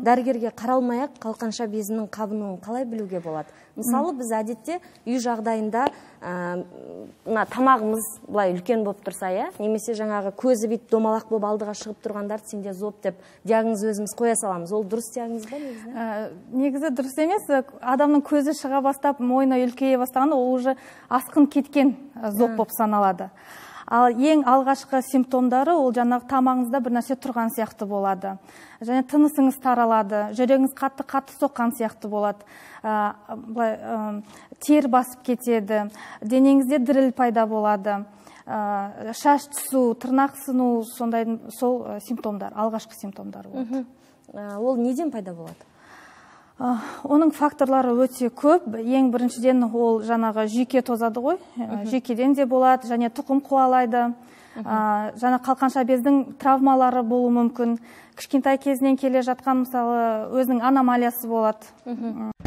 дәрігерге қаралмай-ақ қалқанша безінің қабынуын қалай білуге болады? Мысалы, біз әдетте үй жағдайында тамағымыз былай үлкен болып тұрса, немесе жаңағы көзі бит домалақ болып алдыға шығып тұрғандарды сенде зоб деп диагноз өзіміз қоя саламыз. Ол дұрыс диагноз ба негізі? Негізі дұрыс емес. Адамның көзі шыға бастап, мойны үлкейе бастағанда, ол уже асқын кеткен зоб болып саналады. Ал ең алғашқы симптомдары ол жаңағы тамағыңызда бір нәрсе тұрған сияқты болады. Және тынысыңыз таралады, жүрегіңіз қатты соққан сияқты болады. Тер басып кетеді, денеңізде діріл пайда болады. Шаш түсу, тырнақ сыну, сол симптомдар, алғашқы симптомдар болады. Ол неден пайда болады? Оның факторлары өте көп. Ең біріншіден ол жаңағы жүйке тозады ғой. Жүйкеден де болады, және тұқым қуалайды. Жаңа қалқанша бездің травмалары болуы мүмкін. Кішкентай кезінен келе жатқан, мысалы, өзінің аномалиясы болады.